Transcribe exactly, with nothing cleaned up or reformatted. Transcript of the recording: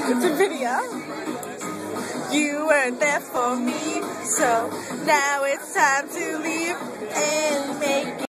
It's a video. You weren't there for me, so now it's time to leave and make